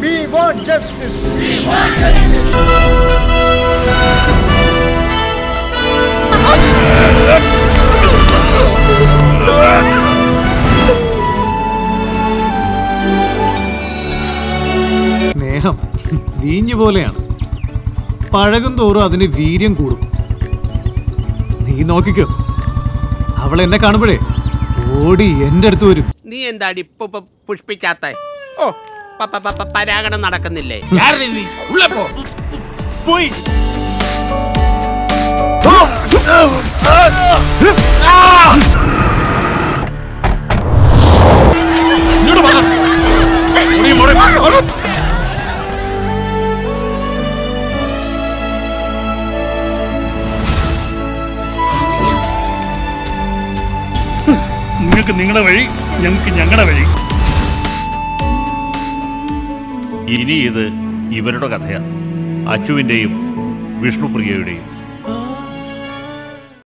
We want justice. We want സ്നേഹം വീഞ്ഞു പോലെയാണ്. പഴകും തോറും അതിന് വീര്യം കൂടും. നീ നോക്കിക്കോ, അവൾ എന്നെ കാണുമ്പോഴേ ഓടി എന്റെ അടുത്ത് വരും. നീ എന്താടി പുഷ്പിക്കാത്ത? ഓ, പരാഗണം നടക്കുന്നില്ലേ? പോയി നിങ്ങൾക്ക് നിങ്ങളുടെ വഴി, ഞങ്ങൾക്ക് ഞങ്ങളുടെ വഴി. ഇനി ഇത് ഇവരുടെ കഥയാണ്, അച്ചുവിൻ്റെയും വിഷ്ണുപ്രിയയുടെയും.